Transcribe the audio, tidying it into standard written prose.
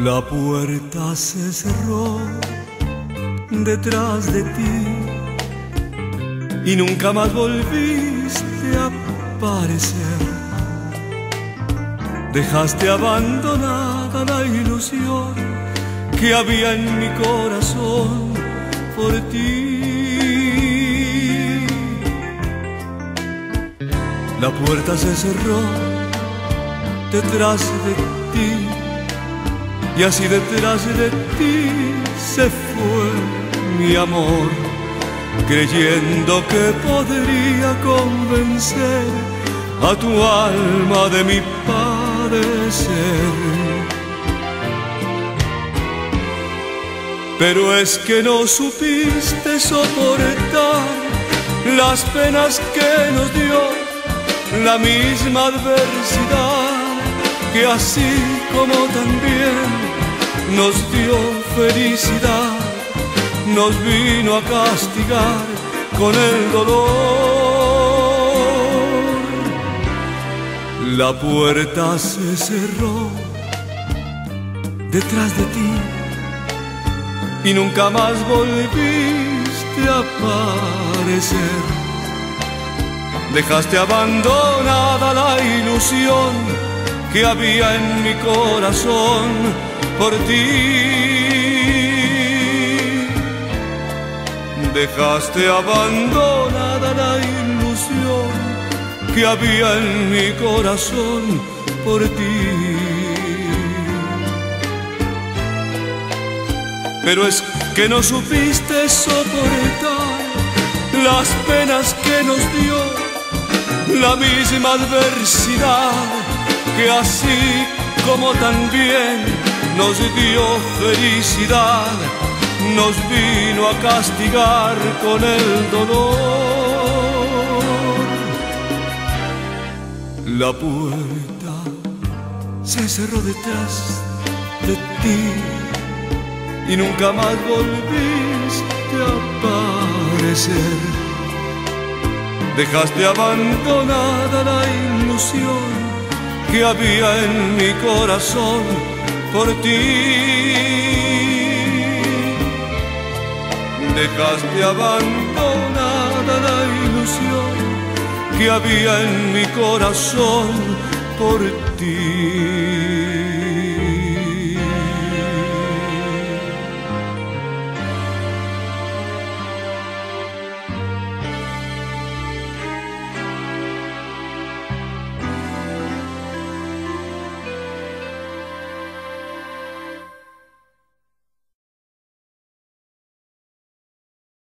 La puerta se cerró detrás de ti y nunca más volviste a aparecer. Dejaste abandonada la ilusión que había en mi corazón por ti. La puerta se cerró detrás de ti y así detrás de ti se fue mi amor, creyendo que podría convencer a tu alma de mi padecer. Pero es que no supiste soportar las penas que nos dio la misma adversidad, que así como también nos dio felicidad, nos vino a castigar con el dolor. La puerta se cerró detrás de ti y nunca más volviste a aparecer. Dejaste abandonada la ilusión que había en mi corazón por ti. Dejaste abandonada la ilusión que había en mi corazón por ti. Pero es que no supiste soportar las penas que nos dio la misma adversidad, que así como también nos dio felicidad, nos vino a castigar con el dolor. La puerta se cerró detrás de ti y nunca más volviste a aparecer. Dejaste abandonada la ilusión que había en mi corazón por ti. Dejaste abandonada la ilusión que había en mi corazón por ti.